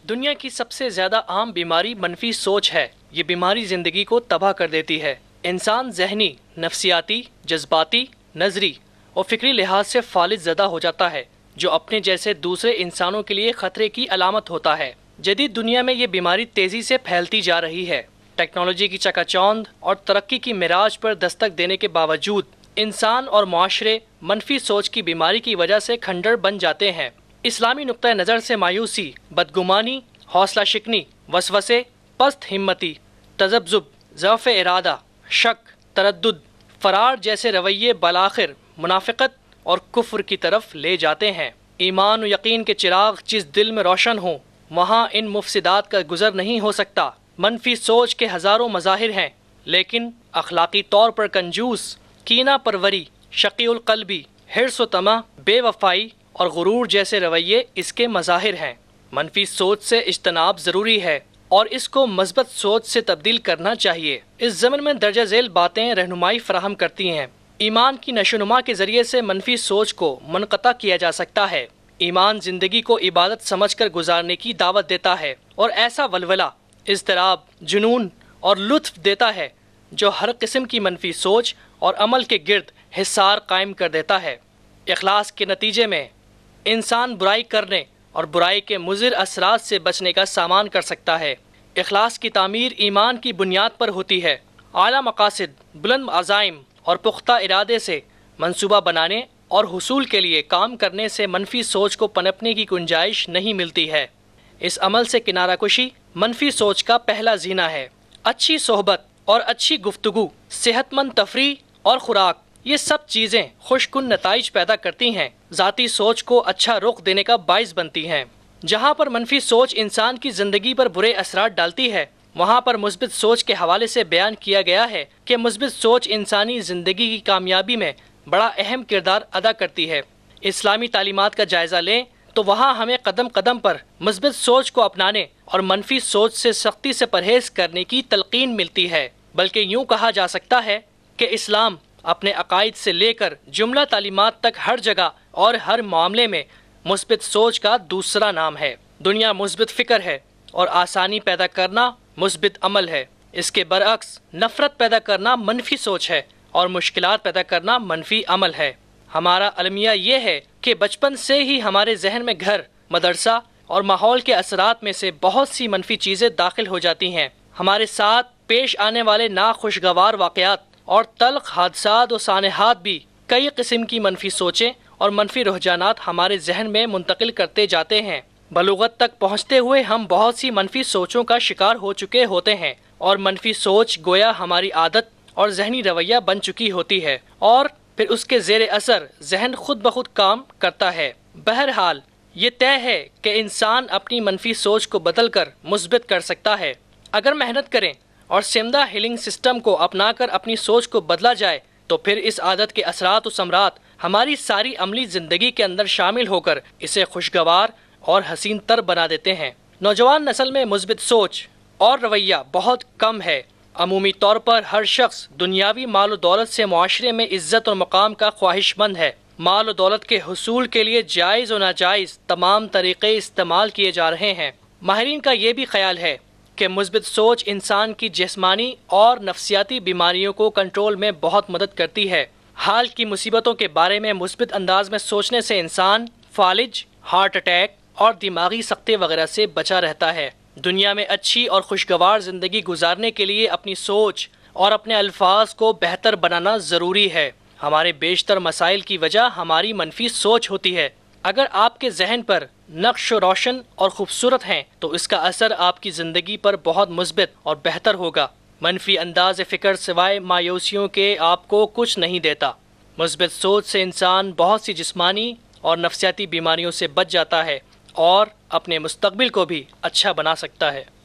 دنیا کی سب سے زیادہ عام بیماری منفی سوچ ہے۔ یہ بیماری زندگی کو تباہ کر دیتی ہے۔ انسان ذہنی، نفسیاتی، جذباتی، نظری اور فکری لحاظ سے فالج زدہ ہو جاتا ہے، جو اپنے جیسے دوسرے انسانوں کے لیے خطرے کی علامت ہوتا ہے۔ جدید دنیا میں یہ بیماری تیزی سے پھیلتی جا رہی ہے۔ ٹیکنالوجی کی چکا چوند اور ترقی کی معراج پر دستک دینے کے باوجود انسان اور معاشرے منفی سوچ کی بیماری کی وجہ سے کھنڈر بن جاتے ہیں۔ اسلامی نقطۂ نظر سے مایوسی، بدگمانی، حوصلہ شکنی، وسوسے، پست ہمتی، تذبذب، ضعف ارادہ، شک، تردد، فرار جیسے رویے بالآخر منافقت اور کفر کی طرف لے جاتے ہیں۔ ایمان و یقین کے چراغ جس دل میں روشن ہوں، وہاں ان مفسدات کا گزر نہیں ہو سکتا۔ منفی سوچ کے ہزاروں مظاہر ہیں، لیکن اخلاقی طور پر کنجوس، کینہ پروری، شقی القلبی، حرص و طمع، بے وفائی اور غرور جیسے رویے اس کے مظاہر ہیں۔ منفی سوچ سے اجتناب ضروری ہے اور اس کو مثبت سوچ سے تبدیل کرنا چاہیے۔ اس ضمن میں درجہ ذیل باتیں رہنمائی فراہم کرتی ہیں۔ ایمان کی نشوونما کے ذریعے سے منفی سوچ کو منقطع کیا جا سکتا ہے۔ ایمان زندگی کو عبادت سمجھ کر گزارنے کی دعوت دیتا ہے اور ایسا ولولہ، اضطراب، جنون اور لطف دیتا ہے جو ہر قسم کی منفی سوچ اور عمل کے گرد حصار قائم کر دیتا ہے۔ اخلاص کے نتیجے میں انسان برائی کرنے اور برائی کے مضر اثرات سے بچنے کا سامان کر سکتا ہے۔ اخلاص کی تعمیر ایمان کی بنیاد پر ہوتی ہے۔ اعلیٰ مقاصد، بلند عزائم اور پختہ ارادے سے منصوبہ بنانے اور حصول کے لیے کام کرنے سے منفی سوچ کو پنپنے کی گنجائش نہیں ملتی ہے۔ اس عمل سے کنارہ کشی منفی سوچ کا پہلا زینہ ہے۔ اچھی صحبت اور اچھی گفتگو، صحت مند تفریح اور خوراک، یہ سب چیزیں خوش کن نتائج پیدا کرتی ہیں، ذاتی سوچ کو اچھا رخ دینے کا باعث بنتی ہیں۔ جہاں پر منفی سوچ انسان کی زندگی پر برے اثرات ڈالتی ہے، وہاں پر مثبت سوچ کے حوالے سے بیان کیا گیا ہے کہ مثبت سوچ انسانی زندگی کی کامیابی میں بڑا اہم کردار ادا کرتی ہے۔ اسلامی تعلیمات کا جائزہ لیں تو وہاں ہمیں قدم قدم پر مثبت سوچ کو اپنانے اور منفی سوچ سے سختی سے پرہیز کرنے کی تلقین ملتی ہے۔ بلکہ یوں کہا جا سکتا ہے کہ اسلام اپنے عقائد سے لے کر جملہ تعلیمات تک ہر جگہ اور ہر معاملے میں مثبت سوچ کا دوسرا نام ہے۔ دنیا مثبت فکر ہے اور آسانی پیدا کرنا مثبت عمل ہے۔ اس کے برعکس نفرت پیدا کرنا منفی سوچ ہے اور مشکلات پیدا کرنا منفی عمل ہے۔ ہمارا المیہ یہ ہے کہ بچپن سے ہی ہمارے ذہن میں گھر، مدرسہ اور ماحول کے اثرات میں سے بہت سی منفی چیزیں داخل ہو جاتی ہیں۔ ہمارے ساتھ پیش آنے والے ناخوشگوار واقعات اور تلخ حادثات و سانحات بھی کئی قسم کی منفی سوچیں اور منفی رجحانات ہمارے ذہن میں منتقل کرتے جاتے ہیں۔ بلوغت تک پہنچتے ہوئے ہم بہت سی منفی سوچوں کا شکار ہو چکے ہوتے ہیں اور منفی سوچ گویا ہماری عادت اور ذہنی رویہ بن چکی ہوتی ہے اور پھر اس کے زیر اثر ذہن خود بخود کام کرتا ہے۔ بہرحال یہ طے ہے کہ انسان اپنی منفی سوچ کو بدل کر مثبت کر سکتا ہے۔ اگر محنت کریں اور سمدہ ہیلنگ سسٹم کو اپنا کر اپنی سوچ کو بدلا جائے تو پھر اس عادت کے اثرات و ثمرات ہماری ساری عملی زندگی کے اندر شامل ہو کر اسے خوشگوار اور حسین تر بنا دیتے ہیں۔ نوجوان نسل میں مثبت سوچ اور رویہ بہت کم ہے۔ عمومی طور پر ہر شخص دنیاوی مال و دولت سے معاشرے میں عزت اور مقام کا خواہش مند ہے۔ مال و دولت کے حصول کے لیے جائز و ناجائز تمام طریقے استعمال کیے جا رہے ہیں۔ ماہرین کا یہ بھی خیال ہے کہ مثبت سوچ انسان کی جسمانی اور نفسیاتی بیماریوں کو کنٹرول میں بہت مدد کرتی ہے۔ حال کی مصیبتوں کے بارے میں مثبت انداز میں سوچنے سے انسان فالج، ہارٹ اٹیک اور دماغی سکتے وغیرہ سے بچا رہتا ہے۔ دنیا میں اچھی اور خوشگوار زندگی گزارنے کے لیے اپنی سوچ اور اپنے الفاظ کو بہتر بنانا ضروری ہے۔ ہمارے بیشتر مسائل کی وجہ ہماری منفی سوچ ہوتی ہے۔ اگر آپ کے ذہن پر نقش و روشن اور خوبصورت ہیں تو اس کا اثر آپ کی زندگی پر بہت مثبت اور بہتر ہوگا۔ منفی انداز فکر سوائے مایوسیوں کے آپ کو کچھ نہیں دیتا۔ مثبت سوچ سے انسان بہت سی جسمانی اور نفسیاتی بیماریوں سے بچ جاتا ہے اور اپنے مستقبل کو بھی اچھا بنا سکتا ہے۔